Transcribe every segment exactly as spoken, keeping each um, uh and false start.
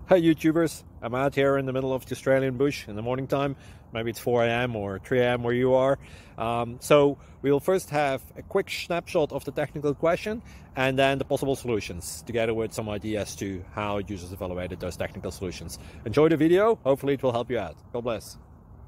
Hi YouTubers, I'm out here in the middle of the Australian bush in the morning time. Maybe it's four A M or three A M where you are. Um, so we will first have a quick snapshot of the technical question and then the possible solutions, together with some ideas to how users evaluated those technical solutions. Enjoy the video, hopefully it will help you out. God bless.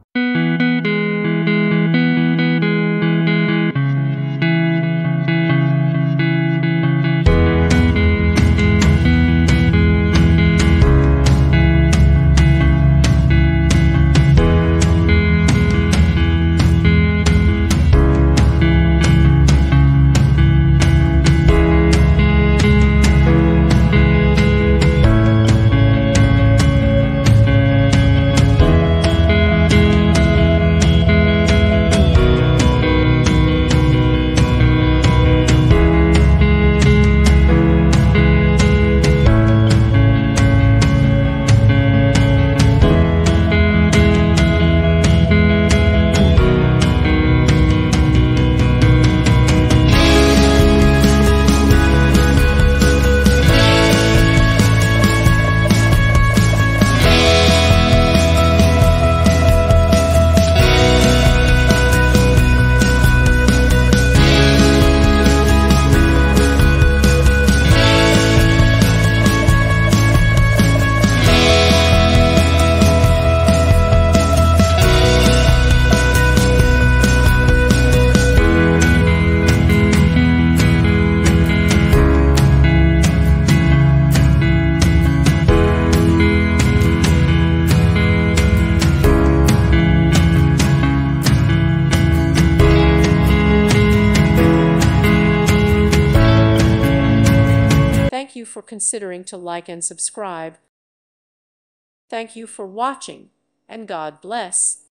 Thank you for considering to like and subscribe. Thank you for watching, and God bless.